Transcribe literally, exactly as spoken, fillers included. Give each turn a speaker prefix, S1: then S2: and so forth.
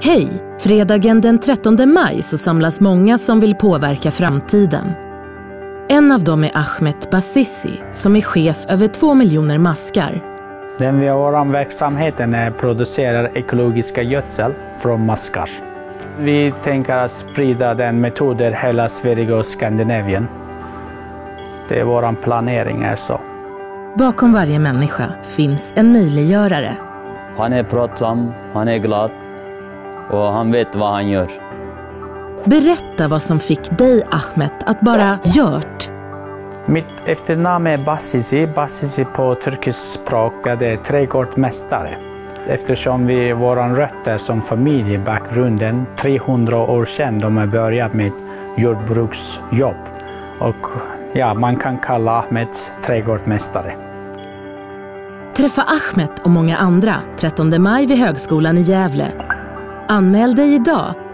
S1: Hej! Fredagen den trettonde maj så samlas många som vill påverka framtiden. En av dem är Ahmet Basisi som är chef över två miljoner maskar.
S2: Den vi har vår verksamheten är producerar ekologiska gödsel från maskar. Vi tänker att sprida den metoden hela Sverige och Skandinavien. Det är vår planering är så.
S1: Bakom varje människa finns en möjliggörare.
S3: Han är pratsam, han är glad och han vet vad han gör.
S1: Berätta vad som fick dig, Ahmet, att bara gjort.
S2: Mitt efternamn är Basisi. Basisi på turkisk språk det är trädgårdsmästare. Eftersom vi våra rötter som familjebakgrunden trehundra år sedan de har börjat med jordbruksjobb. Och ja, man kan kalla Ahmet trädgårdsmästare.
S1: Träffa Ahmet och många andra trettonde maj vid Högskolan i Gävle. Anmäl dig idag